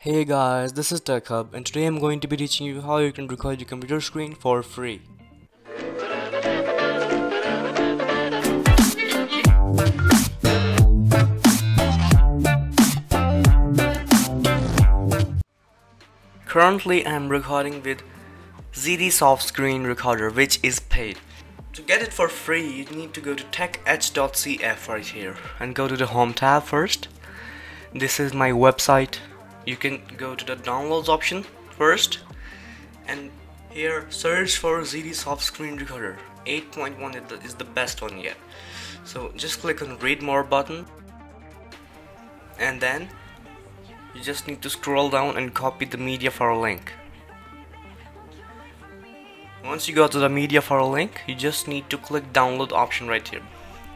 Hey guys, this is Tech Hub and today I'm going to be teaching you how you can record your computer screen for free. Currently I'm recording with ZD Soft Screen Recorder, which is paid. To get it for free you need to go to techedge.cf right here and go to the home tab first. This is my website. You can go to the downloads option first and here search for ZD Soft Screen Recorder 8.1 is the best one yet. So just click on read more button and then you just need to scroll down and copy the media file link. Once you go to the media file link, you just need to click download option right here.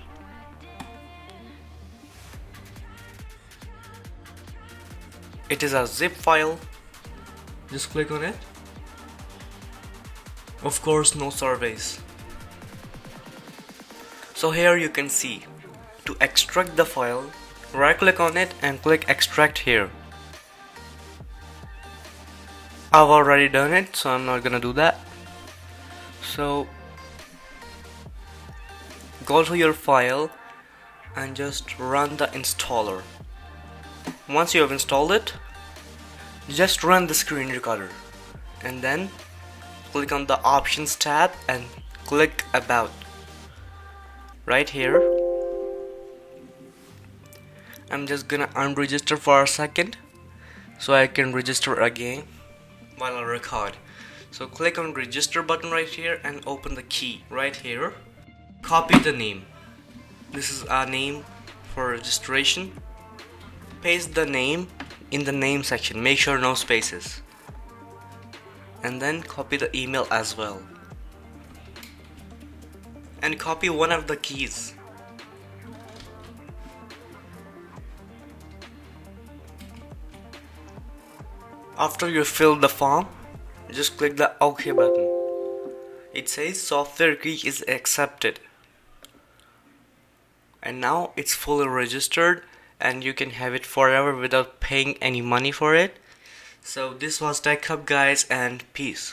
It is a zip file. Just click on it. Of course, no surveys. So here you can see, to extract the file, right click on it and click extract here. I've already done it, so I'm not gonna do that. So go to your file and just run the installer. Once you have installed it, just run the screen recorder and then click on the options tab and click about. Right here I'm just gonna unregister for a second so I can register again while I record. So click on register button right here and open the key right here. Copy the name. This is our name for registration. Paste the name in the name section. Make sure no spaces. And then copy the email as well. And copy one of the keys. After you fill the form, just click the OK button. It says software key is accepted. And now it's fully registered and you can have it forever without paying any money for it. So this was Tech Hub guys, and peace.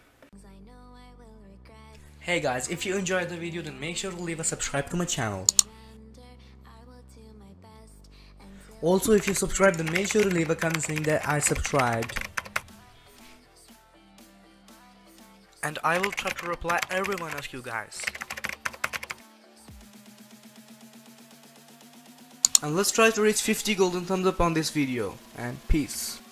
Hey guys, if you enjoyed the video then make sure to leave a subscribe to my channel. Also, if you subscribe then make sure to leave a comment saying that I subscribed. And I will try to reply every one of you guys. And let's try to reach 50 golden thumbs up on this video. And peace.